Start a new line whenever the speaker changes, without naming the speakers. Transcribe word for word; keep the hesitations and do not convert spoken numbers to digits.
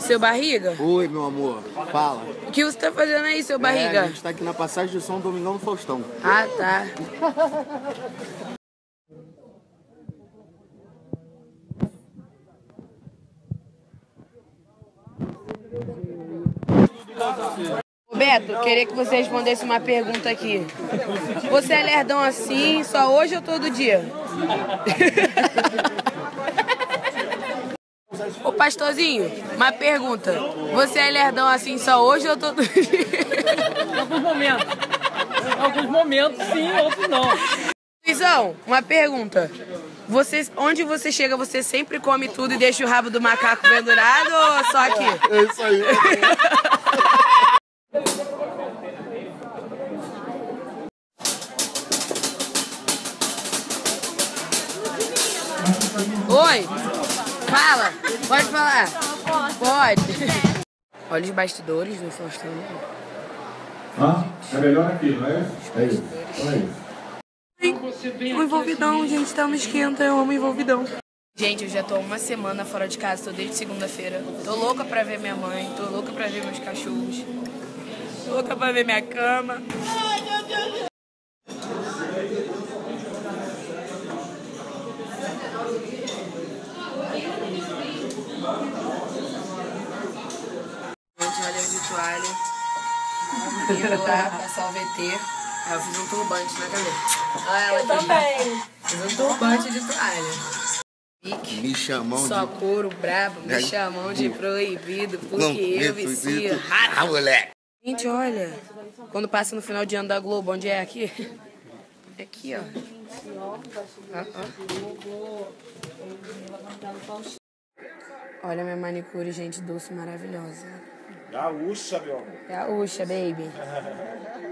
Seu barriga?
Oi, meu amor. Fala.
O que você tá fazendo aí, seu
É,
barriga?
a gente tá aqui na passagem de São Domingão do Faustão.
Ah, tá. Beto, queria que você respondesse uma pergunta aqui. Você é lerdão assim, só hoje ou todo dia? Ô pastorzinho, uma pergunta. Você é lerdão assim só hoje ou todo dia?
Em alguns momentos. Em alguns momentos sim, outros não.
Luizão, uma pergunta. Você, onde você chega, você sempre come tudo e deixa o rabo do macaco pendurado ou só aqui?
É isso aí.
Oi, fala, pode falar. Pode. Olha os bastidores do Faustão.
Ah, é melhor aqui, não é? É isso. É isso.
O envolvidão, gente, tá no esquenta, eu amo envolvidão. Gente, eu já tô uma semana fora de casa, tô desde segunda-feira. Tô louca pra ver minha mãe, tô louca pra ver meus cachorros. Tô louca pra ver minha cama. Ai, meu Deus. Gente, olha eu de toalha. Indo lá passar o V T. Aí eu fiz um turbante na cabeça. Olha ela
Eu também.
Fiz um turbante de toalha.
Me chamam
Só
de...
couro brabo, me chamam de proibido, porque eu vicio rato.
Ah, moleque.
Gente, olha, quando passa no final de ano da Globo, onde é aqui? É aqui, ó. Ah, ó. Olha minha manicure, gente, doce, maravilhosa.
Gaúcha, meu amor.
Gaúcha, baby.